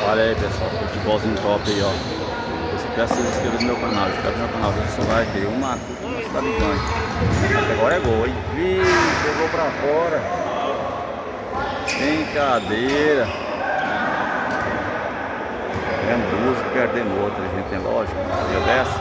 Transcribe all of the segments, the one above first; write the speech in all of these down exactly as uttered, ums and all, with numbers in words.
Olha aí, pessoal, futebolzinho top aí, ó. Se quer se inscrever no meu canal, se inscreve no meu canal, deixa o seu like aí. Uma uma cidade grande. Agora é gol, hein? Ih, pegou pra fora. Brincadeira. Ganhando duas e perdendo outra, gente, é lógico. Já desce.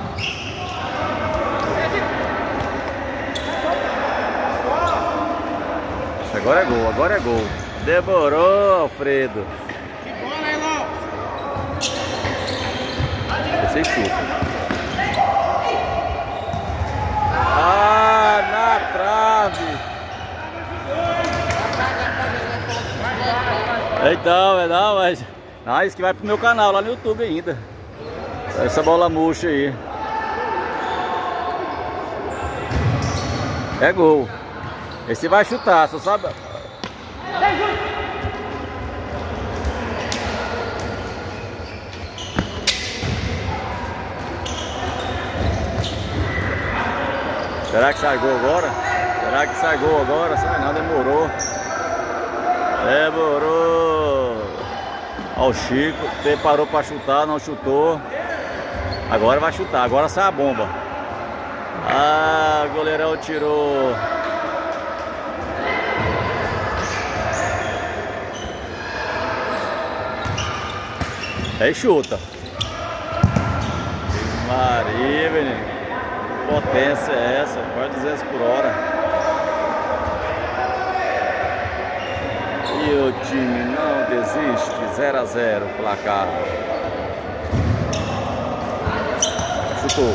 Agora é gol, agora é gol. Demorou, Alfredo. Que bola aí, Lopes. Você chuta. Ah, na trave. Então, é não, mas... Ah, isso que vai pro meu canal lá no YouTube ainda. Essa bola murcha aí. É gol. Esse vai chutar, só sabe... Será que sai gol agora? Será que sai gol agora? Sai não, demorou. Demorou. Ó, o Chico preparou para chutar, não chutou. Agora vai chutar, agora sai a bomba. Ah, o goleirão tirou. Aí chuta. Maria, menino. Que potência é essa? Quase duzentos por hora. E o time não desiste. zero a zero placar. Chutou.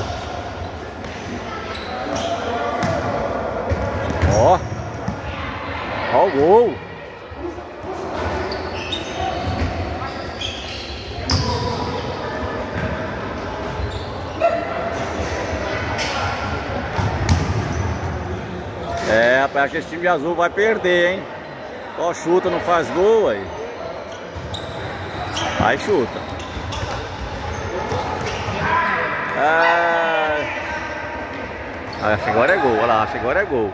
Ó. Ó o gol. É, rapaz, que esse time azul vai perder, hein? Ó, chuta, não faz gol aí. Aí chuta. Ah, acho que agora é gol, olha lá, acho que agora é gol.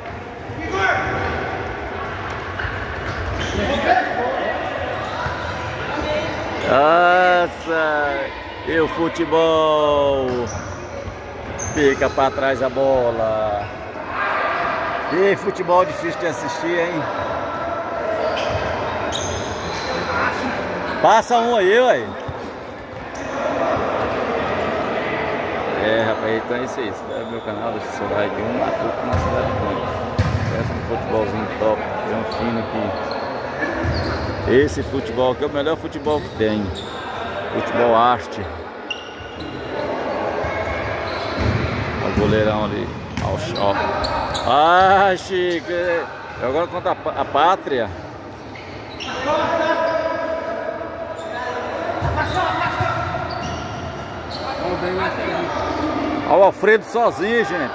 Nossa, e o futebol fica pra trás a bola. E futebol difícil de assistir, hein? Passa um aí, ué. É, rapaz, então é isso aí. Se inscreve no meu canal, deixa o seu like. Um matuto na cidade grande. Peça um futebolzinho top. É um fino aqui. Esse futebol aqui é o melhor futebol que tem. Futebol arte. Olha o goleirão ali. Ó, ah, Chico, agora contra a, a pátria. Olha o Alfredo sozinho, gente.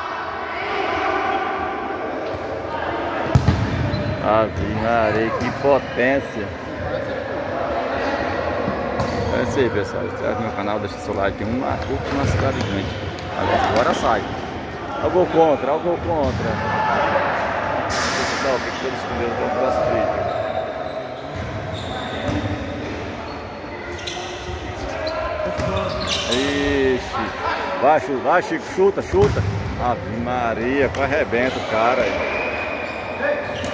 Ave Maria, que potência. É isso aí, pessoal. Se inscreve no meu canal, deixa o seu like. Um curte na cidade grande. Agora sai. Olha o gol contra, olha o gol contra. Pessoal, fique todos com Deus até o próximo vídeo. Ixi, vai, chuta, vai, Chico, chuta, chuta. Ave Maria, quase arrebenta o cara aí.